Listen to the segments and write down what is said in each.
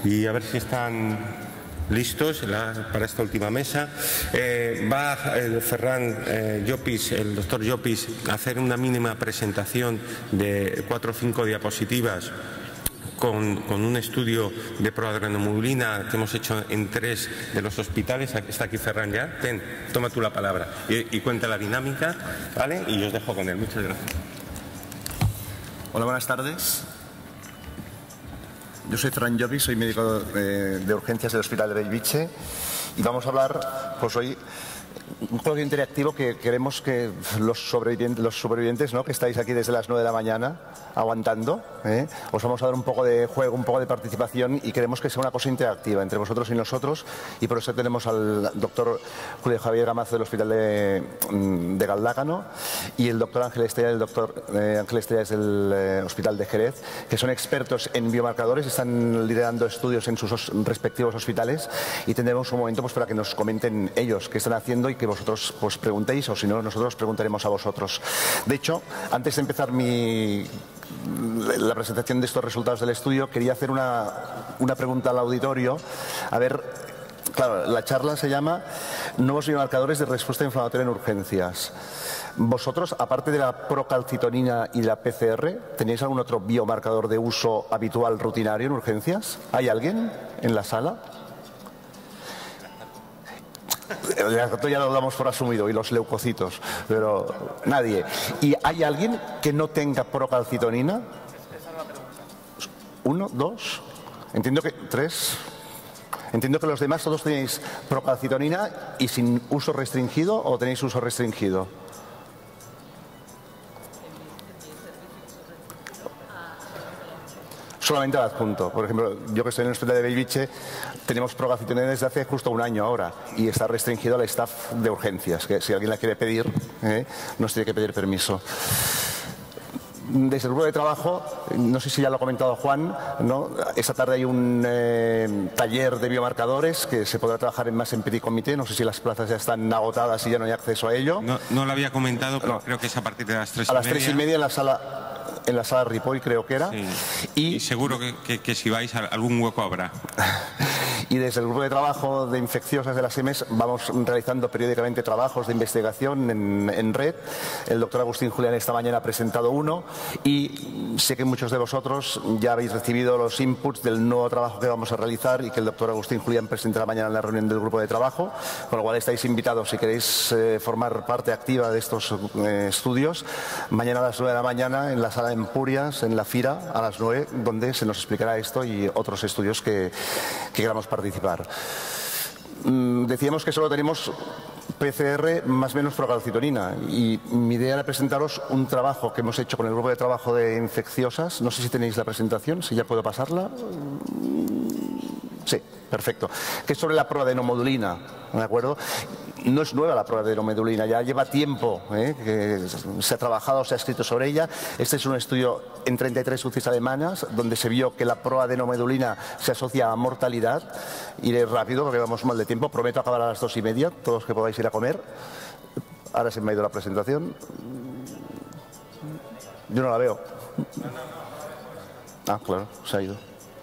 Y a ver si están listos para esta última mesa. Va el Ferran Llopis, el doctor Llopis, a hacer una mínima presentación de 4 o 5 diapositivas con un estudio de proadrenomodulina que hemos hecho en 3 de los hospitales. Está aquí Ferran ya. Ten, toma tú la palabra y cuenta la dinámica, ¿vale? Y yo os dejo con él. Muchas gracias. Hola, buenas tardes. Yo soy Ferran Llopis, soy médico de urgencias del Hospital de Bellvitge y vamos a hablar pues hoy un juego interactivo que queremos que los supervivientes, ¿no?, que estáis aquí desde las 9 de la mañana aguantando, os vamos a dar un poco de juego, un poco de participación, y queremos que sea una cosa interactiva entre vosotros y nosotros, y por eso tenemos al doctor Julio Javier Gamazo del Hospital de Galdácano y el doctor Ángel Estrella, del Hospital de Jerez, que son expertos en biomarcadores, están liderando estudios en sus respectivos hospitales, y tendremos un momento pues para que nos comenten ellos qué están haciendo y que vosotros pues preguntéis, o si no, nosotros preguntaremos a vosotros. De hecho, antes de empezar la presentación de estos resultados del estudio, quería hacer una pregunta al auditorio. A ver, claro, la charla se llama Nuevos biomarcadores de respuesta inflamatoria en urgencias. ¿Vosotros, aparte de la procalcitonina y la PCR, tenéis algún otro biomarcador de uso habitual, rutinario en urgencias? ¿Hay alguien en la sala? Ya lo damos por asumido, y los leucocitos, pero nadie. ¿Y hay alguien que no tenga procalcitonina? 1, 2, entiendo que 3. Entiendo que los demás todos tenéis procalcitonina y sin uso restringido, ¿o tenéis uso restringido? Solamente al adjunto. Por ejemplo, yo que estoy en el Hospital de Bellvitge, tenemos procalcitonina desde hace justo un año ahora, y está restringido al staff de urgencias, que si alguien la quiere pedir, nos tiene que pedir permiso. Desde el grupo de trabajo, no sé si ya lo ha comentado Juan, ¿no?, esta tarde hay un taller de biomarcadores que se podrá trabajar más en petit comité. No sé si las plazas ya están agotadas y ya no hay acceso a ello. No lo había comentado, pero creo que es a partir de las 3:30. A las 3:30 en la sala Ripoll, creo que era. Sí. Y seguro que si vais algún hueco habrá. Y desde el grupo de trabajo de infecciosas de las EMES vamos realizando periódicamente trabajos de investigación en red. El doctor Agustín Julián esta mañana ha presentado uno, y sé que muchos de vosotros ya habéis recibido los inputs del nuevo trabajo que vamos a realizar y que el doctor Agustín Julián presentará mañana en la reunión del grupo de trabajo, con lo cual estáis invitados, si queréis formar parte activa de estos estudios, mañana a las 9 de la mañana en la sala de Empurias, en la FIRA, a las 9, donde se nos explicará esto y otros estudios que queramos participar. Decíamos que solo tenemos PCR más o menos procalcitonina, y mi idea era presentaros un trabajo que hemos hecho con el grupo de trabajo de infecciosas. No sé si tenéis la presentación, si ya puedo pasarla. Sí, perfecto. Que es sobre la proadenomodulina, ¿de acuerdo? No es nueva la proadenomodulina, ya lleva tiempo que se ha trabajado, se ha escrito sobre ella. Este es un estudio en 33 UCIs alemanas, donde se vio que la proadenomodulina se asocia a mortalidad. Iré rápido porque vamos mal de tiempo. Prometo acabar a las 2:30, todos que podáis ir a comer. Ahora se me ha ido la presentación. Yo no la veo. Ah, claro, se ha ido.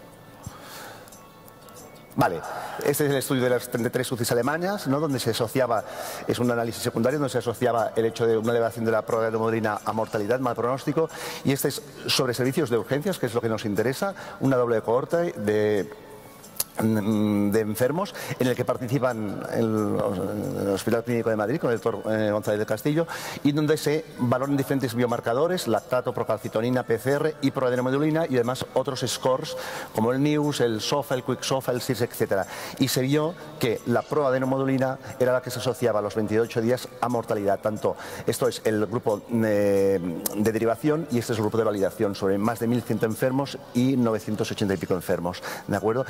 Vale, este es el estudio de las 33 UCIs alemanas, ¿no?, donde se asociaba, es un análisis secundario, donde se asociaba el hecho de una elevación de la proadenomodulina a mortalidad, mal pronóstico, y este es sobre servicios de urgencias, que es lo que nos interesa, una doble cohorte de enfermos, en el que participan el Hospital Clínico de Madrid con el doctor González del Castillo, y donde se valoran diferentes biomarcadores: lactato, procalcitonina, PCR y proadenomodulina, y además otros scores como el NEWS, el SOFA, el QuickSOFA, el SIRS, etc. Y se vio que la proadenomodulina era la que se asociaba a los 28 días a mortalidad. Tanto esto es el grupo de derivación, y este es el grupo de validación, sobre más de 1.100 enfermos y 980 y pico enfermos, ¿de acuerdo? Y tan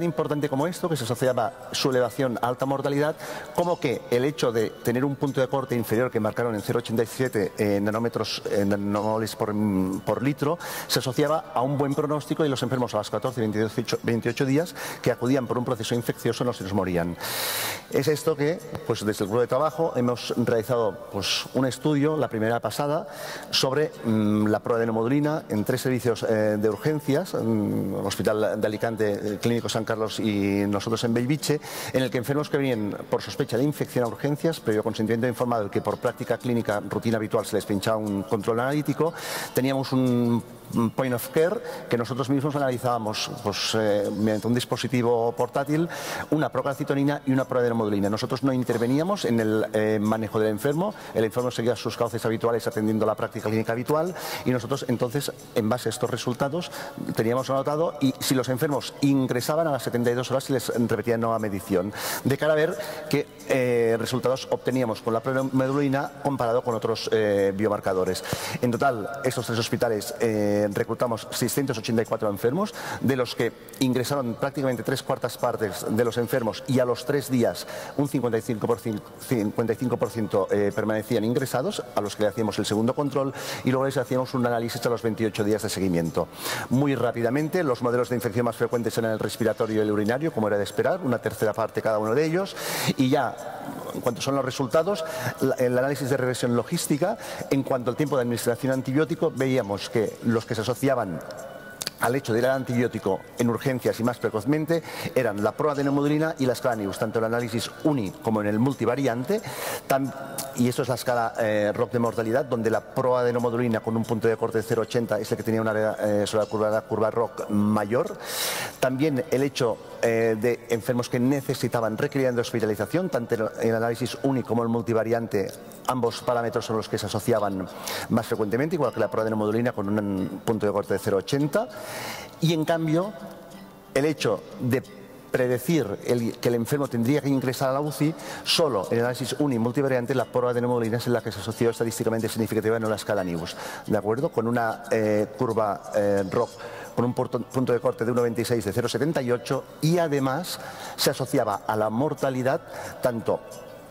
importante como esto, que se asociaba su elevación a alta mortalidad, como que el hecho de tener un punto de corte inferior que marcaron en 0,87 nanomoles por litro, se asociaba a un buen pronóstico y los enfermos a las 14 y 28 días que acudían por un proceso infeccioso no se nos morían. Es esto que, pues desde el grupo de trabajo, hemos realizado pues, un estudio, la primera pasada, sobre la proadenomodulina en 3 servicios de urgencias, Hospital de Alicante, Clínico San Carlos y nosotros en Bellviche, en el que enfermos que venían por sospecha de infección a urgencias, previo consentimiento informado y que por práctica clínica rutina habitual se les pinchaba un control analítico, teníamos un point of care que nosotros mismos analizábamos pues, mediante un dispositivo portátil, una procalcitonina y una proadenomodulina. Nosotros no interveníamos en el manejo del enfermo, el enfermo seguía sus cauces habituales atendiendo la práctica clínica habitual y nosotros entonces, en base a estos resultados, teníamos anotado y si los enfermos ingresaban a las 72 horas se les repetía nueva medición, de cara a ver qué resultados obteníamos con la proadenomodulina comparado con otros biomarcadores. En total, estos 3 hospitales reclutamos 684 enfermos, de los que ingresaron prácticamente 3/4 partes de los enfermos y a los 3 días un 55% permanecían ingresados, a los que le hacíamos el segundo control y luego les hacíamos un análisis a los 28 días de seguimiento. Muy rápidamente, los modelos de infección más frecuentes eran el respiratorio y el urinario, como era de esperar, una tercera parte cada uno de ellos, y ya en cuanto son los resultados, el análisis de regresión logística, en cuanto al tiempo de administración antibiótico, veíamos que los que se asociaban al hecho de ir al antibiótico en urgencias y más precozmente eran la proadenomodulina y la escala NIUS, tanto en el análisis uni como en el multivariante, y esto es la escala ROC de mortalidad, donde la proadenomodulina con un punto de corte de 0,80 es el que tenía una área sobre la curva ROC mayor. También el hecho de enfermos que requerían de hospitalización, tanto en el análisis uni como en el multivariante, ambos parámetros son los que se asociaban más frecuentemente, igual que la proadenomodulina con un punto de corte de 0,80. Y en cambio, el hecho de predecir que el enfermo tendría que ingresar a la UCI, solo en el análisis uni multivariante la proadenomodulina es la que se asoció estadísticamente significativa en la escala NIUS, ¿de acuerdo? Con una curva ROC con un punto de corte de 1,26 de 0,78 y además se asociaba a la mortalidad tanto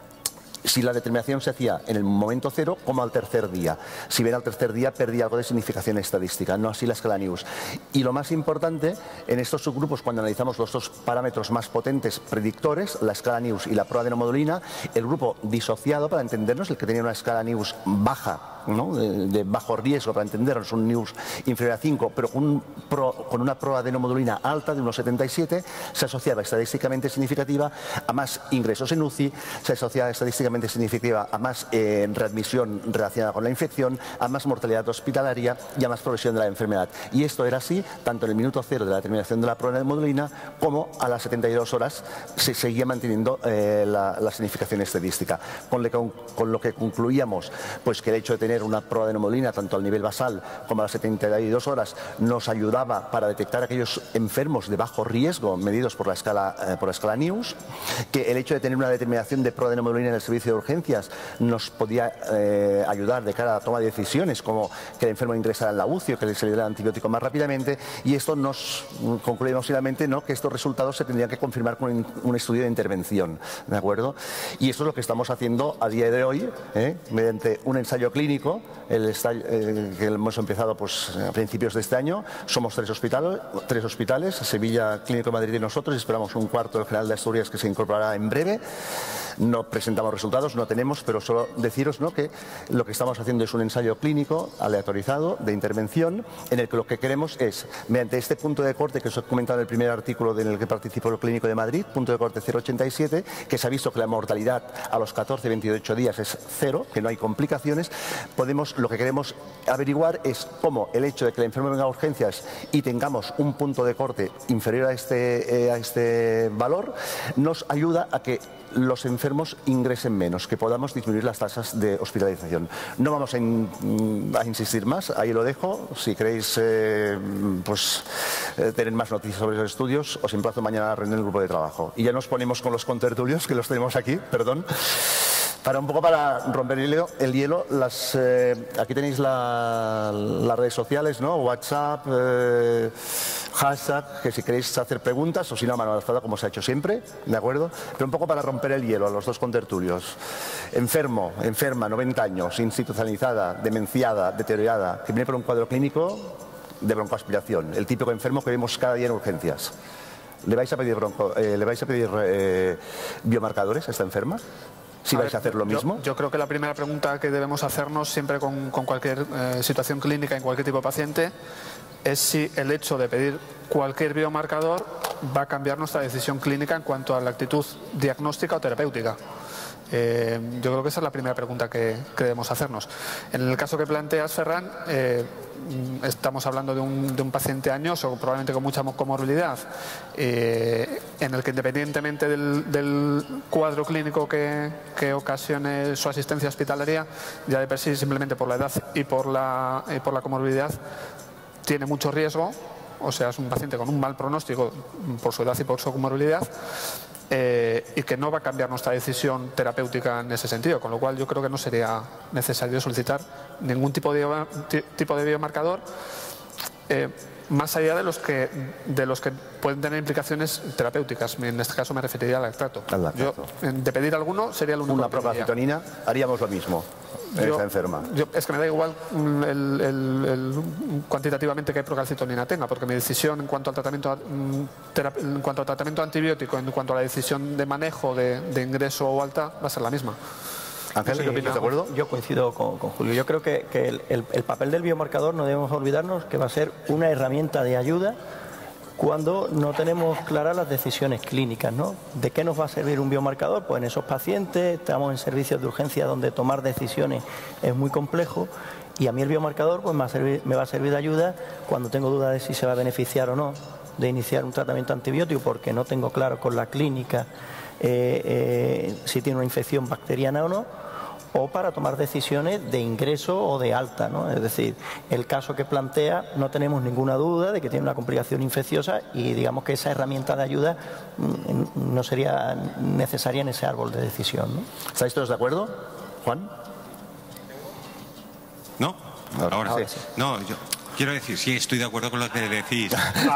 si la determinación se hacía en el momento cero como al tercer día. Si bien al tercer día perdía algo de significación estadística, no así la escala NIUS. Y lo más importante, en estos subgrupos, cuando analizamos los 2 parámetros más potentes predictores, la escala NIUS y la proadenomodulina, el grupo disociado, para entendernos, el que tenía una escala NIUS baja, ¿no? de bajo riesgo, para entendernos, un NIUS inferior a 5, pero con una proadenomodulina alta de 1,77, se asociaba estadísticamente significativa a más ingresos en UCI, se asociaba estadísticamente significativa a más readmisión relacionada con la infección, a más mortalidad hospitalaria y a más progresión de la enfermedad. Y esto era así tanto en el minuto cero de la determinación de la proadenomodulina como a las 72 horas se seguía manteniendo la significación estadística. Con lo que concluíamos pues que el hecho de tener una proadenomodulina tanto al nivel basal como a las 72 horas nos ayudaba para detectar aquellos enfermos de bajo riesgo medidos por la escala NIUS, que el hecho de tener una determinación de proadenomodulina en el servicio de urgencias nos podía ayudar de cara a la toma de decisiones, como que el enfermo ingresara en la UCI o que se le diera el antibiótico más rápidamente, y esto nos concluimos finalmente, ¿no?, que estos resultados se tendrían que confirmar con un estudio de intervención, ¿de acuerdo? Y esto es lo que estamos haciendo a día de hoy, mediante un ensayo clínico, que hemos empezado pues, a principios de este año. Somos 3 hospitales, Sevilla, Clínico de Madrid y nosotros, y esperamos un cuarto, el General de Asturias, que se incorporará en breve. No presentamos resultados, no tenemos, pero solo deciros, ¿no?, que lo que estamos haciendo es un ensayo clínico aleatorizado de intervención, en el que lo que queremos es, mediante este punto de corte que os he comentado en el primer artículo en el que participó el Clínico de Madrid, punto de corte 0,87, que se ha visto que la mortalidad a los 14-28 días es 0, que no hay complicaciones, lo que queremos averiguar es cómo el hecho de que el enfermo venga a urgencias y tengamos un punto de corte inferior a este valor nos ayuda a que los enfermos ingresen menos, que podamos disminuir las tasas de hospitalización. No vamos a insistir más, ahí lo dejo. Si queréis tener más noticias sobre esos estudios, os emplazo mañana a la reunión del grupo de trabajo. Y ya nos ponemos con los contertulios, que los tenemos aquí, perdón. Para romper el hielo, aquí tenéis las redes sociales, ¿no? WhatsApp, hashtag, que si queréis hacer preguntas o si no, a mano alzada, como se ha hecho siempre, ¿de acuerdo? Pero un poco para romper el hielo a los dos contertulios. Enfermo, enferma, 90 años, institucionalizada, demenciada, deteriorada, que viene por un cuadro clínico de broncoaspiración, el típico enfermo que vemos cada día en urgencias. ¿Le vais a pedir, biomarcadores a esta enferma? ¿Si vais a hacer lo mismo? Yo creo que la primera pregunta que debemos hacernos siempre con cualquier situación clínica en cualquier tipo de paciente es si el hecho de pedir cualquier biomarcador va a cambiar nuestra decisión clínica en cuanto a la actitud diagnóstica o terapéutica. Yo creo que esa es la primera pregunta que debemos hacernos. En el caso que planteas, Ferran, estamos hablando de un paciente añoso, probablemente con mucha comorbilidad, en el que independientemente del cuadro clínico que ocasione su asistencia hospitalaria, ya de per sí, simplemente por la edad y por la comorbilidad, tiene mucho riesgo, o sea, es un paciente con un mal pronóstico por su edad y por su comorbilidad, y que no va a cambiar nuestra decisión terapéutica en ese sentido, con lo cual yo creo que no sería necesario solicitar ningún tipo de biomarcador, más allá de los que pueden tener implicaciones terapéuticas. En este caso me referiría al lactato. Yo, de pedir alguno, sería el único. Una procalcitonina, haríamos lo mismo. Esta enferma. Es que me da igual cuantitativamente qué procalcitonina tenga, porque mi decisión en cuanto al tratamiento antibiótico, en cuanto a la decisión de manejo de ingreso o alta, va a ser la misma. Ángel, ¿qué opinas? ¿De acuerdo? Yo coincido con Julio. Yo creo que el papel del biomarcador no debemos olvidarnos que va a ser una herramienta de ayuda cuando no tenemos claras las decisiones clínicas, ¿no? ¿De qué nos va a servir un biomarcador? Pues en esos pacientes, estamos en servicios de urgencia donde tomar decisiones es muy complejo, y a mí el biomarcador pues me va a servir de ayuda cuando tengo dudas de si se va a beneficiar o no de iniciar un tratamiento antibiótico, porque no tengo claro con la clínica si tiene una infección bacteriana o no, o para tomar decisiones de ingreso o de alta, ¿no? Es decir, el caso que plantea, no tenemos ninguna duda de que tiene una complicación infecciosa, y digamos que esa herramienta de ayuda no sería necesaria en ese árbol de decisión, ¿no? ¿Estáis todos de acuerdo? ¿Juan? No, ahora sí. No, yo quiero decir, sí estoy de acuerdo con lo que decís.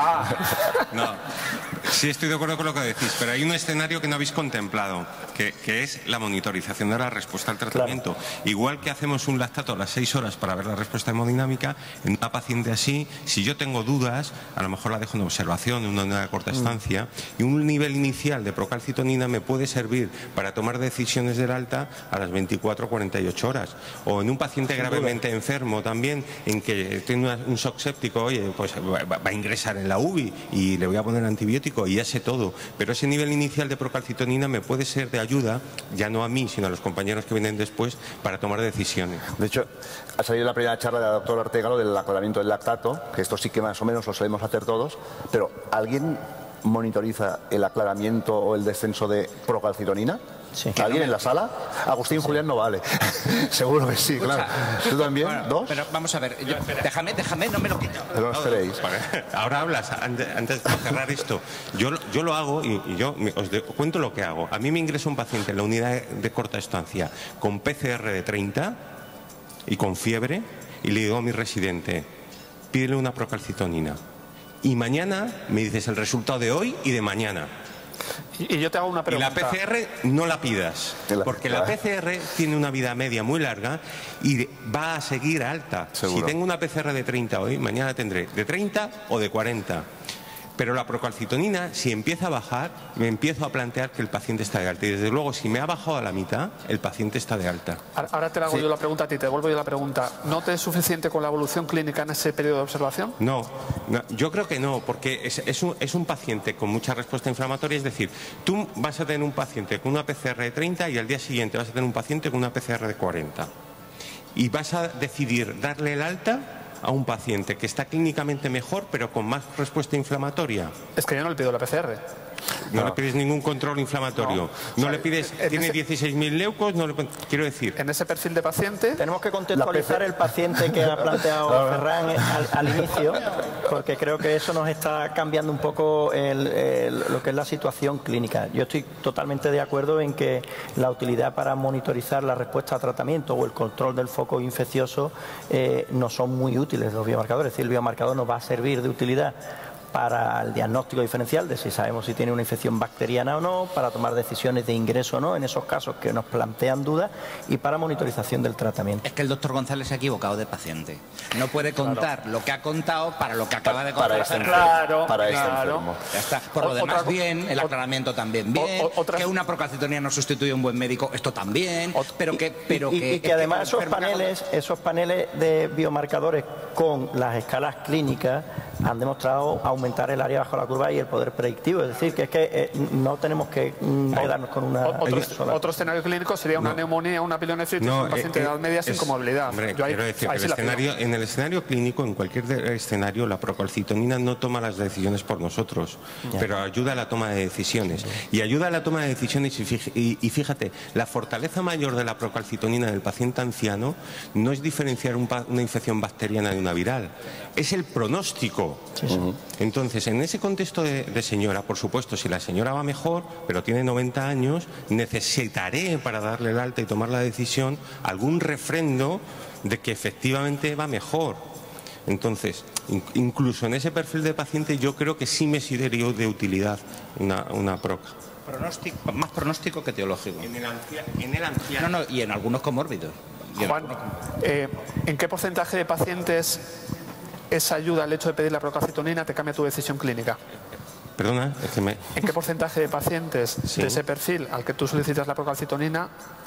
No, sí estoy de acuerdo con lo que decís, pero hay un escenario que no habéis contemplado, que es la monitorización de la respuesta al tratamiento. Claro. Igual que hacemos un lactato a las 6 horas para ver la respuesta hemodinámica, en una paciente así, si yo tengo dudas, a lo mejor la dejo en observación, en una unidad de corta estancia, y un nivel inicial de procalcitonina me puede servir para tomar decisiones del alta a las 24 o 48 horas. O en un paciente gravemente enfermo también, en que tiene un shock séptico, oye, pues va a ingresar en la UBI y le voy a poner antibiótico y ya sé todo. Pero ese nivel inicial de procalcitonina me puede ser de ayuda, ya no a mí, sino a los compañeros que vienen después, para tomar decisiones. De hecho, ha salido la primera charla de la doctora Ortega lo del aclaramiento del lactato, que esto sí que más o menos lo sabemos hacer todos, pero ¿alguien monitoriza el aclaramiento o el descenso de procalcitonina? Sí. ¿Alguien en la sala? Agustín, sí. Julián no vale. Seguro que sí, claro. ¿Tú también? Bueno, ¿Dos? Pero vamos a ver, déjame, no me lo quito. Pero no esperéis. Ahora hablas, antes de cerrar esto. Yo lo hago y yo os cuento lo que hago. A mí me ingresa un paciente en la unidad de corta estancia con PCR de 30 y con fiebre, y le digo a mi residente, pídele una procalcitonina. Y mañana me dices el resultado de hoy y de mañana. Y yo te hago una pregunta. Y la PCR no la pidas, porque la PCR tiene una vida media muy larga y va a seguir alta. ¿Seguro? Si tengo una PCR de 30 hoy, mañana tendré de 30 o de 40. Pero la procalcitonina, si empieza a bajar, me empiezo a plantear que el paciente está de alta. Y desde luego, si me ha bajado a la mitad, el paciente está de alta. Ahora te hago yo la pregunta a ti, te devuelvo yo la pregunta. ¿No te es suficiente con la evolución clínica en ese periodo de observación? No, yo creo que no, porque es un paciente con mucha respuesta inflamatoria. Es decir, tú vas a tener un paciente con una PCR de 30 y al día siguiente vas a tener un paciente con una PCR de 40. Y vas a decidir darle el alta a un paciente que está clínicamente mejor pero con más respuesta inflamatoria. Es que yo no le pido la PCR. No le pides ningún control inflamatorio. No le pides, tiene 16.000 leucos, quiero decir. En ese perfil de paciente tenemos que contextualizar el paciente que ha planteado Ferran al inicio, porque creo que eso nos está cambiando un poco lo que es la situación clínica. Yo estoy totalmente de acuerdo en que la utilidad para monitorizar la respuesta a tratamiento o el control del foco infeccioso no son muy útiles los biomarcadores. Es decir, el biomarcador nos va a servir de utilidad para el diagnóstico diferencial de si sabemos si tiene una infección bacteriana o no, para tomar decisiones de ingreso o no en esos casos que nos plantean dudas y para monitorización del tratamiento. Es que el doctor González se ha equivocado de paciente. No puede contar lo que ha contado para lo que acaba de contar. Para este enfermo. Ya está. Por lo demás, bien, el aclaramiento también bien, que una procalcitonina no sustituye a un buen médico, esto también, pero que además esos paneles de biomarcadores con las escalas clínicas han demostrado aumentar el área bajo la curva y el poder predictivo. Es decir, que es que no tenemos que quedarnos con una sola. Otro escenario clínico sería una neumonía, una pielonefritis, un paciente de edad media sin comorbilidad. Hombre, quiero decir, en el escenario clínico, en cualquier escenario, la procalcitonina no toma las decisiones por nosotros, pero ayuda a la toma de decisiones. Y ayuda a la toma de decisiones y fíjate, la fortaleza mayor de la procalcitonina en el paciente anciano no es diferenciar una infección bacteriana de una viral, es el pronóstico. Entonces, en ese contexto de señora, por supuesto, si la señora va mejor, pero tiene 90 años, necesitaré para darle el alta y tomar la decisión algún refrendo de que efectivamente va mejor. Entonces, incluso en ese perfil de paciente yo creo que sí me sería de utilidad una proca. Más pronóstico que teológico. En el anciano. No, y en algunos comórbidos. Juan, ¿en qué porcentaje de pacientes esa ayuda, el hecho de pedir la procalcitonina, te cambia tu decisión clínica? Perdona, es que ¿En qué porcentaje de pacientes de ese perfil al que tú solicitas la procalcitonina,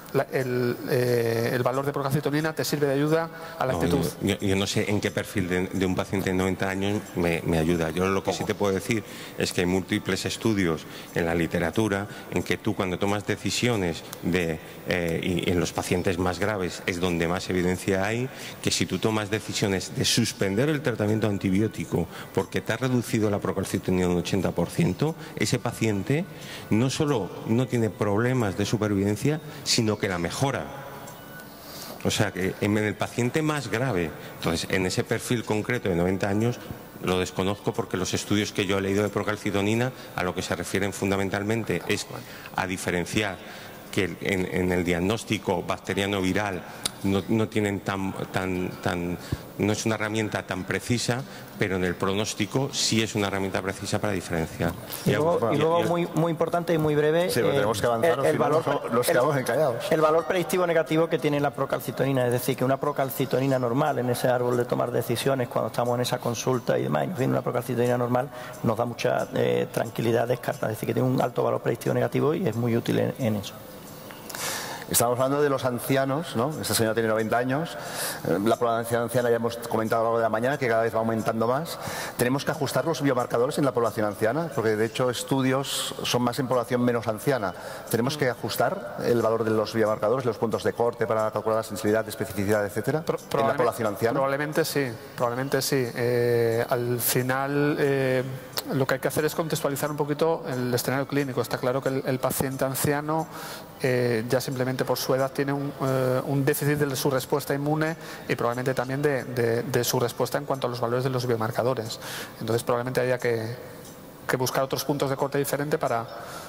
el valor de procalcitonina te sirve de ayuda a la actitud? Yo no sé en qué perfil de un paciente de 90 años me ayuda. Yo lo que sí te puedo decir es que hay múltiples estudios en la literatura en que tú, cuando tomas decisiones y en los pacientes más graves es donde más evidencia hay, que si tú tomas decisiones de suspender el tratamiento antibiótico porque te ha reducido la procalcitonina un 80%, ese paciente no solo no tiene problemas de supervivencia, sino que la mejora. O sea, que en el paciente más grave, entonces en ese perfil concreto de 90 años, lo desconozco porque los estudios que yo he leído de procalcitonina a lo que se refieren fundamentalmente es a diferenciar que en el diagnóstico bacteriano viral no tienen no es una herramienta tan precisa, pero en el pronóstico sí es una herramienta precisa para diferenciar. Y luego muy importante y muy breve, sí, tenemos que avanzar, los quedamos encallados. El valor predictivo negativo que tiene la procalcitonina, es decir, que una procalcitonina normal en ese árbol de tomar decisiones cuando estamos en esa consulta y demás, y nos viene una procalcitonina normal, nos da mucha tranquilidad descartada, es decir, que tiene un alto valor predictivo negativo y es muy útil en eso. Estamos hablando de los ancianos, ¿no? Esta señora tiene 90 años, la población anciana ya hemos comentado a lo largo de la mañana que cada vez va aumentando más. Tenemos que ajustar los biomarcadores en la población anciana, porque de hecho estudios son más en población menos anciana. Tenemos que ajustar el valor de los biomarcadores, los puntos de corte para calcular la sensibilidad, especificidad, etcétera, en la población anciana. Probablemente sí. Al final lo que hay que hacer es contextualizar un poquito el escenario clínico. Está claro que el paciente anciano ya simplemente por su edad tiene un déficit de su respuesta inmune y probablemente también de su respuesta en cuanto a los valores de los biomarcadores. Entonces probablemente haya que buscar otros puntos de corte diferente para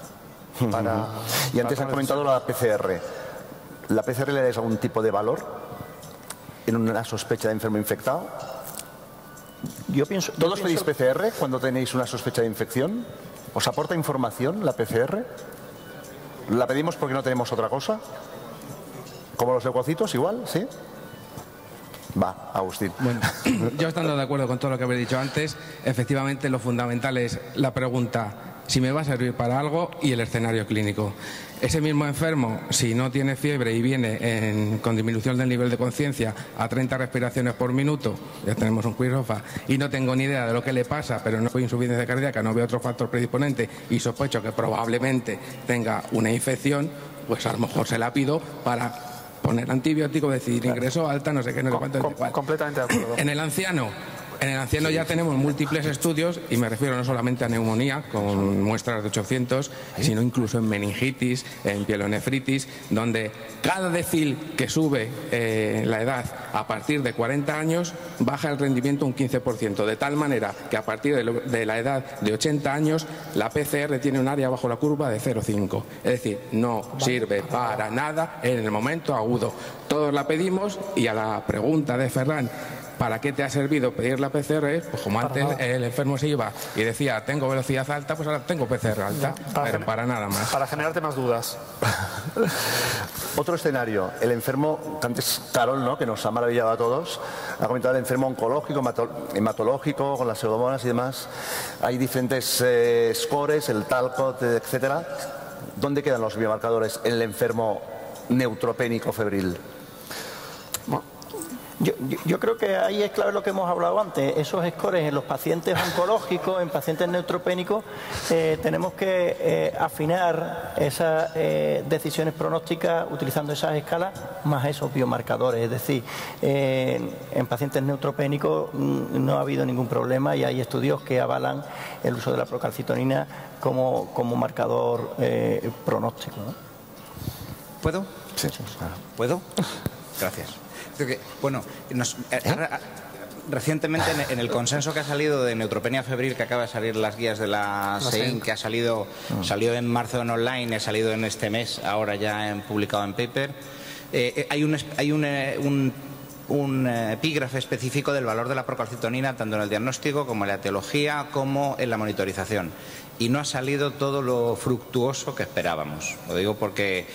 y antes han comentado la PCR. ¿La PCR le dais algún tipo de valor en una sospecha de enfermo infectado? ¿Todos pedís PCR cuando tenéis una sospecha de infección? ¿Os aporta información la PCR? ¿La pedimos porque no tenemos otra cosa? ¿Como los leucocitos igual? ¿Sí? Va, Agustín. Bueno, yo estando de acuerdo con todo lo que habéis dicho antes, efectivamente lo fundamental es la pregunta si me va a servir para algo y el escenario clínico. Ese mismo enfermo, si no tiene fiebre y viene con disminución del nivel de conciencia a 30 respiraciones por minuto, ya tenemos un quirofa, y no tengo ni idea de lo que le pasa, pero no fue insuficiencia cardíaca, no veo otro factor predisponente y sospecho que probablemente tenga una infección, pues a lo mejor se la pido para poner antibiótico, decidir ingreso, alta, no sé qué, no sé cuánto. Completamente de acuerdo. En el anciano ya tenemos múltiples estudios, y me refiero no solamente a neumonía, con muestras de 800, sino incluso en meningitis, en pielonefritis, donde cada decil que sube la edad a partir de 40 años baja el rendimiento un 15%, de tal manera que a partir de la edad de 80 años la PCR tiene un área bajo la curva de 0,5. Es decir, no sirve para nada en el momento agudo. Todos la pedimos, y a la pregunta de Ferran, ¿para qué te ha servido pedir la PCR? Pues como antes el enfermo se iba y decía, tengo velocidad alta, pues ahora tengo PCR alta, pero para nada más. Para generarte más dudas. Otro escenario, el enfermo, antes Carol, ¿no?, que nos ha maravillado a todos, ha comentado el enfermo oncológico, hematológico, con las pseudomonas y demás. Hay diferentes scores, el Talcott, etcétera. ¿Dónde quedan los biomarcadores en el enfermo neutropénico febril? Yo creo que ahí es clave lo que hemos hablado antes. Esos scores en los pacientes oncológicos, en pacientes neutropénicos, tenemos que afinar esas decisiones pronósticas utilizando esas escalas más esos biomarcadores. Es decir, en pacientes neutropénicos no ha habido ningún problema y hay estudios que avalan el uso de la procalcitonina como marcador pronóstico, ¿no? ¿Puedo? Sí, claro. ¿Puedo? Gracias. Bueno, recientemente en el consenso que ha salido de neutropenia febril, que acaba de salir las guías de la SEIN, que salió en marzo en online, ha salido en este mes, ahora ya publicado en paper, hay un epígrafe específico del valor de la procalcitonina tanto en el diagnóstico como en la etiología como en la monitorización. Y no ha salido todo lo fructuoso que esperábamos. Lo digo porque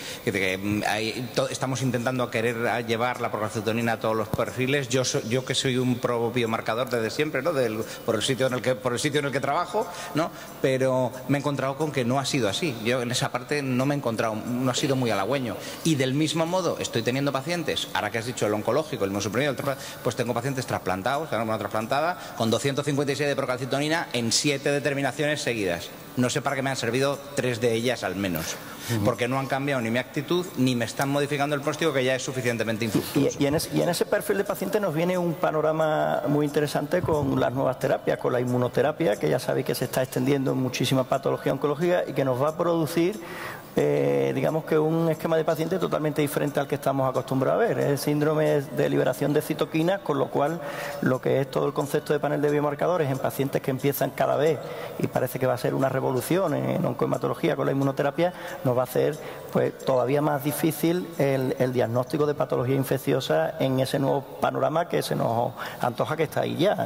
estamos intentando querer llevar la procalcitonina a todos los perfiles. Yo que soy un pro biomarcador desde siempre, ¿no?, por el sitio en el que trabajo, ¿no?, pero me he encontrado con que no ha sido así. Yo en esa parte no me he encontrado, no ha sido muy halagüeño. Y del mismo modo estoy teniendo pacientes, ahora que has dicho el oncológico, el inmunosuprimido, pues tengo pacientes trasplantados, tengo una trasplantada con 256 de procalcitonina en 7 determinaciones seguidas. No sé para qué me han servido 3 de ellas al menos, porque no han cambiado ni mi actitud ni me están modificando el pronóstico, que ya es suficientemente infructuoso. Y en ese perfil de paciente nos viene un panorama muy interesante con las nuevas terapias, con la inmunoterapia, que ya sabéis que se está extendiendo en muchísima patología oncológica y que nos va a producir digamos que un esquema de paciente totalmente diferente al que estamos acostumbrados a ver. Es el síndrome de liberación de citoquinas, con lo cual lo que es todo el concepto de panel de biomarcadores en pacientes que empiezan cada vez, y parece que va a ser una revolución en oncohematología con la inmunoterapia, nos va a hacer pues todavía más difícil el diagnóstico de patología infecciosa en ese nuevo panorama que se nos antoja que está ahí ya.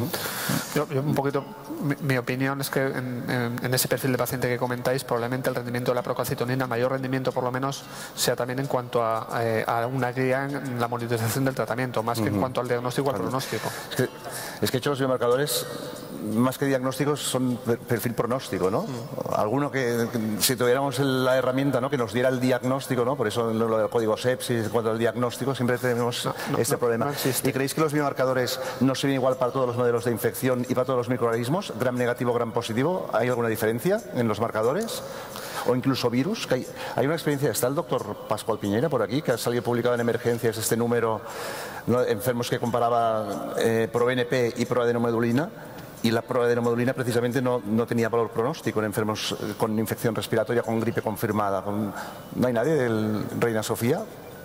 Yo un poquito, mi opinión es que en ese perfil de paciente que comentáis, probablemente el rendimiento de la procalcitonina, mayor rendimiento por lo menos, sea también en cuanto a una guía en la monitorización del tratamiento, más que en cuanto al diagnóstico o al pronóstico. Es que hecho los biomarcadores, más que diagnósticos, son perfil pronóstico, ¿no? Alguno que, si tuviéramos la herramienta, ¿no?, que nos diera el diagnóstico, ¿no? Por eso lo del código sepsis, en cuanto al diagnóstico, siempre tenemos este problema. ¿Y creéis que los biomarcadores no sirven igual para todos los modelos de infección y para todos los microorganismos? ¿Gram negativo, gram positivo? ¿Hay alguna diferencia en los marcadores? O incluso virus, que hay una experiencia, está el doctor Pascual Piñera por aquí, que ha salido publicado en Emergencias este número, ¿no?, enfermos que comparaba proBNP y proadenomedulina, y la proadenomedulina precisamente no tenía valor pronóstico en enfermos con infección respiratoria, con gripe confirmada. ¿No hay nadie del Reina Sofía?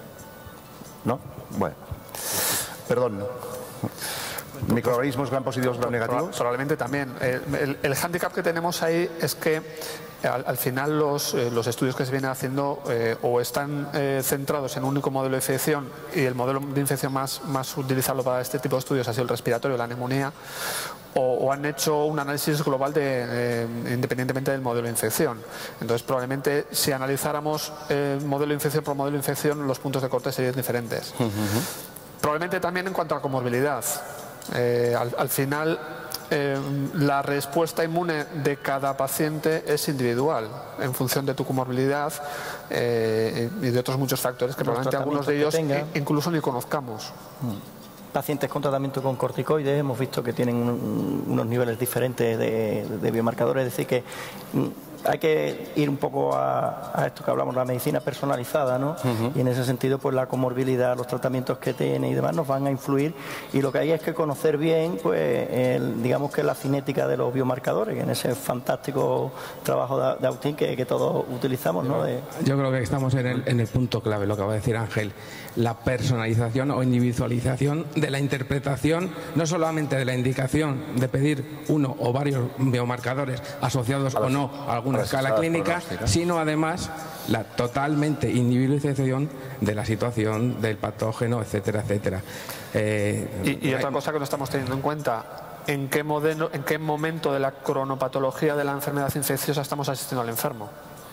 ¿No? Bueno, perdón. ¿Microorganismos gram positivos, gram negativos? Probablemente también. El hándicap que tenemos ahí es que al final los estudios que se vienen haciendo o están centrados en un único modelo de infección, y el modelo de infección más utilizado para este tipo de estudios ha sido el respiratorio, la neumonía, o han hecho un análisis global independientemente del modelo de infección. Entonces, probablemente si analizáramos modelo de infección por modelo de infección, los puntos de corte serían diferentes. Probablemente también en cuanto a comorbilidad. Al final, la respuesta inmune de cada paciente es individual en función de tu comorbilidad y de otros muchos factores que probablemente algunos de ellos incluso ni conozcamos. Pacientes con tratamiento con corticoides hemos visto que tienen unos niveles diferentes de biomarcadores, es decir que hay que ir un poco a esto que hablamos, la medicina personalizada, ¿no? Y en ese sentido, pues la comorbilidad, los tratamientos que tiene y demás nos van a influir, y lo que hay es que conocer bien, pues, digamos que la cinética de los biomarcadores, en ese fantástico trabajo de Agustín que todos utilizamos, ¿no? Yo creo que estamos en el punto clave, lo que va a decir Ángel, la personalización o individualización de la interpretación, no solamente de la indicación de pedir uno o varios biomarcadores asociados o no a algún alguna escala clínica, sino además la totalmente individualización de la situación del patógeno, etcétera, etcétera. Y otra cosa que no estamos teniendo en cuenta, ¿en qué momento de la cronopatología de la enfermedad infecciosa estamos asistiendo al enfermo?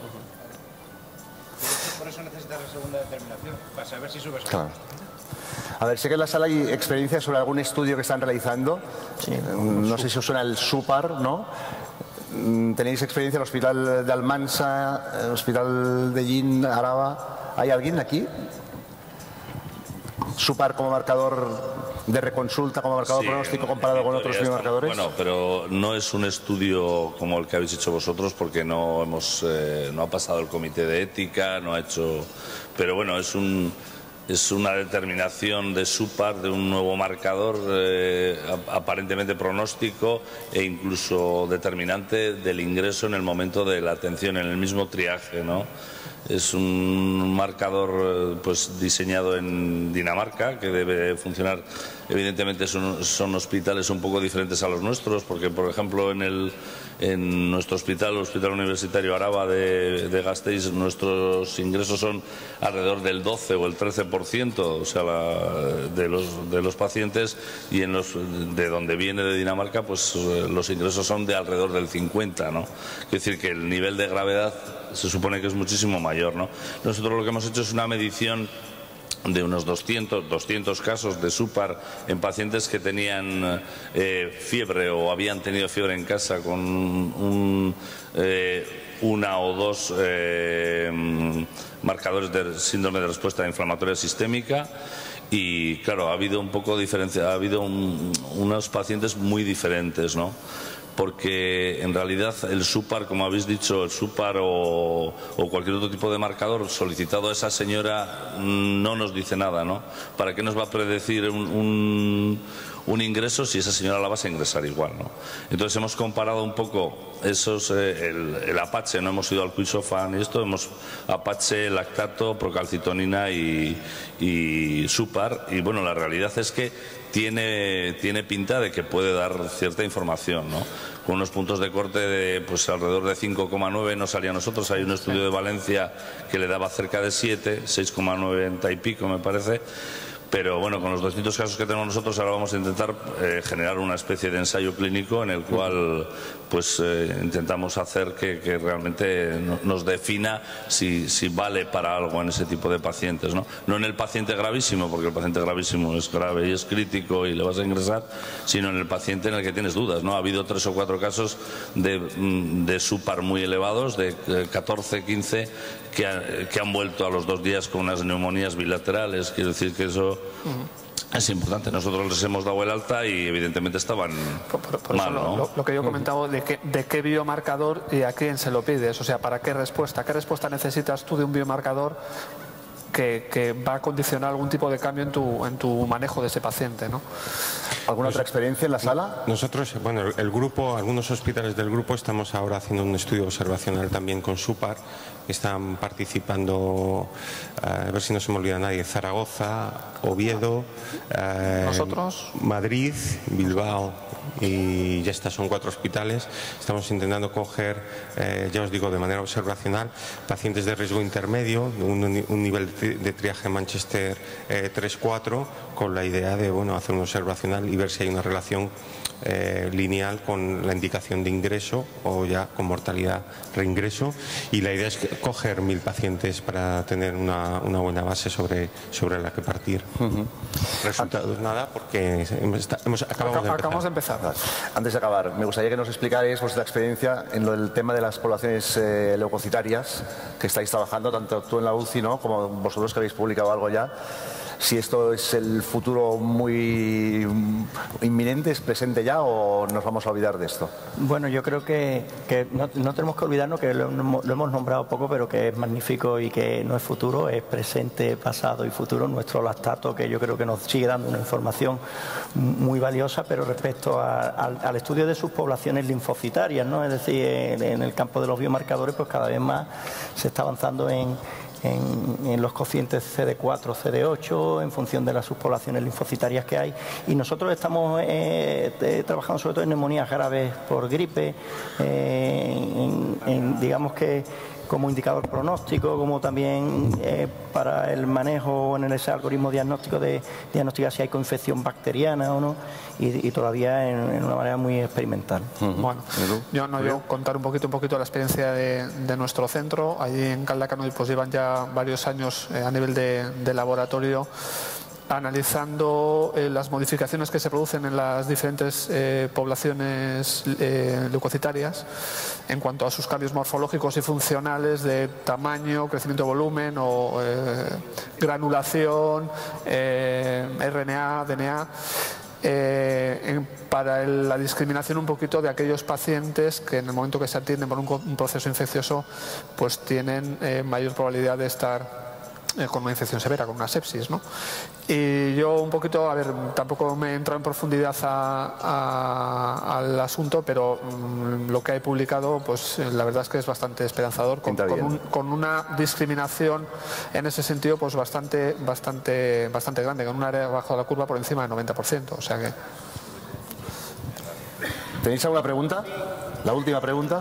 Por eso necesitas la segunda determinación, para saber si subes. Claro. A ver, sé que en la sala hay experiencias sobre algún estudio que están realizando. Sí, no sé si os suena el SUPAR, ¿no? ¿Tenéis experiencia en el Hospital de Almansa, el Hospital de Gin, Araba? ¿Hay alguien aquí? SUPAR como marcador de reconsulta, como marcador pronóstico comparado con otros biomarcadores. Bueno, pero no es un estudio como el que habéis hecho vosotros, porque no ha pasado el comité de ética, no ha hecho... Pero bueno, es una determinación de SUPAR, de un nuevo marcador aparentemente pronóstico e incluso determinante del ingreso en el momento de la atención, en el mismo triaje, ¿no? Es un marcador pues diseñado en Dinamarca, que debe funcionar. Evidentemente son hospitales un poco diferentes a los nuestros, porque por ejemplo en nuestro hospital, el Hospital Universitario Araba de Gasteiz, nuestros ingresos son alrededor del 12 o el 13%, o sea, de los pacientes, y de donde viene de Dinamarca, pues los ingresos son de alrededor del 50, ¿no? Quiere decir que el nivel de gravedad se supone que es muchísimo mayor, ¿no? Nosotros lo que hemos hecho es una medición de unos 200 casos de SUPAR en pacientes que tenían fiebre o habían tenido fiebre en casa con una o dos marcadores de síndrome de respuesta inflamatoria sistémica. Y claro, ha habido un poco diferencia, ha habido unos pacientes muy diferentes, ¿no? Porque en realidad el SUPAR, como habéis dicho, el SUPAR o cualquier otro tipo de marcador solicitado a esa señora no nos dice nada, ¿no? ¿Para qué nos va a predecir un ingreso si esa señora la vas a ingresar igual, ¿no? Entonces hemos comparado un poco el Apache, no hemos ido al Quizofan y esto, hemos Apache, lactato, procalcitonina y SUPAR, y bueno, la realidad es que tiene pinta de que puede dar cierta información, ¿no? Con unos puntos de corte de pues alrededor de 5,9 nos salía a nosotros. Hay un estudio de Valencia que le daba cerca de 7, 6,90 y pico me parece. Pero bueno, con los 200 casos que tenemos nosotros, ahora vamos a intentar generar una especie de ensayo clínico en el cual pues intentamos hacer que realmente nos defina si vale para algo en ese tipo de pacientes, ¿no? No en el paciente gravísimo, porque el paciente gravísimo es grave y es crítico y le vas a ingresar, sino en el paciente en el que tienes dudas, ¿no? Ha habido 3 o 4 casos de SUPAR muy elevados, de 14, 15, que han vuelto a los 2 días con unas neumonías bilaterales. Quiero decir que eso es importante. Nosotros les hemos dado el alta y evidentemente estaban mal, ¿no? Lo que yo he comentado de qué biomarcador y a quién se lo pides, o sea, ¿para qué respuesta? ¿Qué respuesta necesitas tú de un biomarcador que va a condicionar algún tipo de cambio en tu manejo de ese paciente, ¿no? ¿Alguna otra experiencia en la sala? Nosotros, bueno, el grupo, algunos hospitales del grupo estamos ahora haciendo un estudio observacional también con SUPAR. Están participando, a ver si no se me olvida nadie, Zaragoza, Oviedo, ¿nosotros? Madrid, Bilbao, y ya está, son 4 hospitales. Estamos intentando coger, ya os digo, de manera observacional, pacientes de riesgo intermedio, un nivel de triaje Manchester 3-4, con la idea de hacer un observacional y ver si hay una relación lineal con la indicación de ingreso o ya con mortalidad reingreso, y la idea es coger 1000 pacientes para tener una buena base sobre la que partir. Resultados nada, porque acabamos de empezar. Antes de acabar, me gustaría que nos explicarais vuestra experiencia en el tema de las poblaciones leucocitarias que estáis trabajando, tanto tú en la UCI, ¿no?, como vosotros que habéis publicado algo ya. Si esto es el futuro muy inminente, ¿es presente ya o nos vamos a olvidar de esto? Bueno, yo creo que no tenemos que olvidarnos, que lo hemos nombrado poco, pero que es magnífico y que no es futuro, es presente, pasado y futuro. Nuestro lactato, que yo creo que nos sigue dando una información muy valiosa, pero respecto al estudio de sus poblaciones linfocitarias, ¿no? Es decir, en el campo de los biomarcadores, pues cada vez más se está avanzando en en los cocientes CD4, CD8, en función de las subpoblaciones linfocitarias que hay. Y nosotros estamos trabajando sobre todo en neumonías graves por gripe, digamos que como indicador pronóstico, como también para el manejo en ese algoritmo diagnóstico de diagnosticar si hay coinfección bacteriana o no, y todavía en una manera muy experimental. Bueno, yo contar un poquito la experiencia de nuestro centro. Allí en Galdacano pues llevan ya varios años a nivel de laboratorio analizando las modificaciones que se producen en las diferentes poblaciones leucocitarias en cuanto a sus cambios morfológicos y funcionales de tamaño, crecimiento de volumen o granulación, RNA, DNA, para la discriminación un poquito de aquellos pacientes que en el momento que se atienden por un proceso infeccioso pues tienen mayor probabilidad de estar con una infección severa, con una sepsis, ¿no? Y yo un poquito, a ver, tampoco me he entrado en profundidad al asunto, pero lo que he publicado, pues la verdad es que es bastante esperanzador, con una discriminación en ese sentido, pues bastante grande, con un área bajo la curva por encima del 90%, o sea que... ¿Tenéis alguna pregunta? La última pregunta.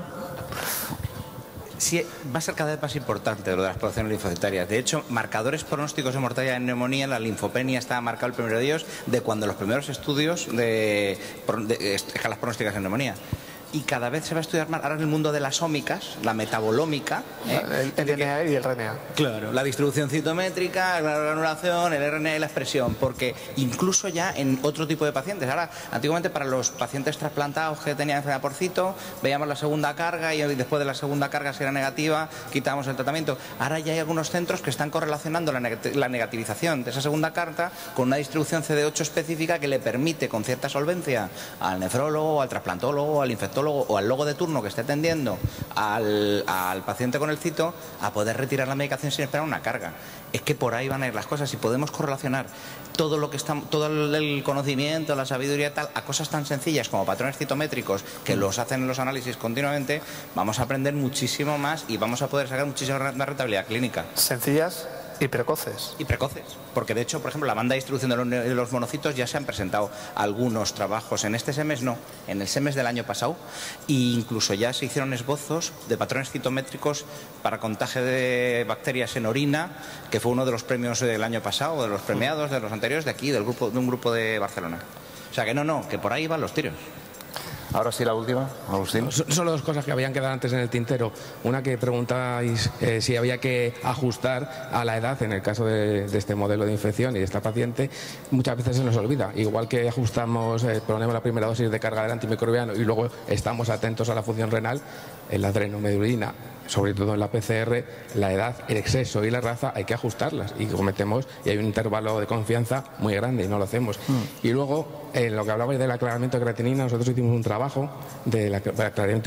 Sí, va a ser cada vez más importante lo de las poblaciones linfocitarias. De hecho, marcadores pronósticos de mortalidad en neumonía, la linfopenia estaba marcado el primero de ellos de cuando los primeros estudios de escalas pronósticas en neumonía. Y cada vez se va a estudiar más. Ahora en el mundo de las ómicas, la metabolómica... El DNA y el RNA. Claro, la distribución citométrica, la granulación, el RNA y la expresión. Porque incluso ya en otro tipo de pacientes. Ahora, antiguamente para los pacientes trasplantados que tenían enfermedad por cito, veíamos la segunda carga y después de la segunda carga, si era negativa, quitábamos el tratamiento. Ahora ya hay algunos centros que están correlacionando la negativización de esa segunda carta con una distribución CD8 específica que le permite con cierta solvencia al nefrólogo, al trasplantólogo, al infectólogo o al logo de turno que esté atendiendo al paciente con el cito a poder retirar la medicación sin esperar una carga. Es que por ahí van a ir las cosas y podemos correlacionar todo el conocimiento, la sabiduría tal, a cosas tan sencillas como patrones citométricos que los hacen en los análisis continuamente. Vamos a aprender muchísimo más y vamos a poder sacar muchísima más rentabilidad clínica. Sencillas y precoces. Y precoces, porque de hecho, por ejemplo, la banda de distribución de los monocitos ya se han presentado algunos trabajos en este SEMES, no, en el SEMES del año pasado, e incluso ya se hicieron esbozos de patrones citométricos para contagio de bacterias en orina, que fue uno de los premios del año pasado, de los premiados, de los anteriores, de aquí, de un grupo de Barcelona. O sea que no, que por ahí van los tiros. Ahora sí la última, Agustín. Solo dos cosas que habían quedado antes en el tintero. Una que preguntáis si había que ajustar a la edad en el caso de este modelo de infección y de esta paciente. Muchas veces se nos olvida. Igual que ajustamos, ponemos la primera dosis de carga del antimicrobiano y luego estamos atentos a la función renal, en la adrenomedulina, sobre todo en la PCR, la edad, el exceso y la raza hay que ajustarlas y cometemos, y hay un intervalo de confianza muy grande y no lo hacemos. Y luego, en lo que hablabais del aclaramiento de creatinina, nosotros hicimos un trabajo el aclaramiento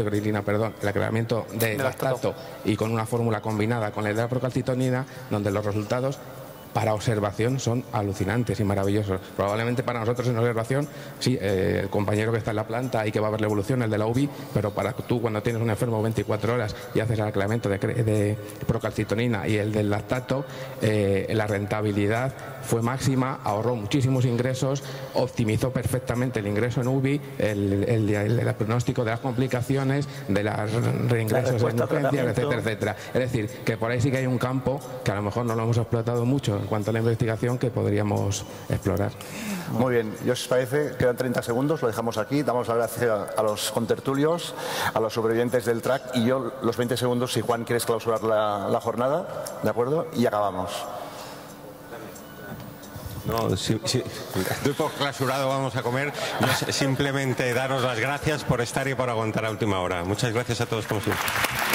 de lactato y con una fórmula combinada con el de la procalcitonina, donde los resultados para observación son alucinantes y maravillosos. Probablemente para nosotros en observación, sí, el compañero que está en la planta y que va a ver la evolución, el de la UBI, pero para tú cuando tienes un enfermo 24 horas y haces el aclaramiento de procalcitonina y el del lactato, la rentabilidad fue máxima, ahorró muchísimos ingresos, optimizó perfectamente el ingreso en UBI, el pronóstico de las complicaciones, de los reingresos en urgencias, etcétera, etcétera. Es decir, que por ahí sí que hay un campo que a lo mejor no lo hemos explotado mucho en cuanto a la investigación que podríamos explorar. Muy bien, ¿y os parece? Quedan 30 segundos, lo dejamos aquí. Damos las gracias a los contertulios, a los sobrevivientes del track y yo los 20 segundos si Juan quieres clausurar la jornada, ¿de acuerdo? Y acabamos. No, sí, estoy por clausurado, vamos a comer. Simplemente daros las gracias por estar y por aguantar a última hora. Muchas gracias a todos como siempre.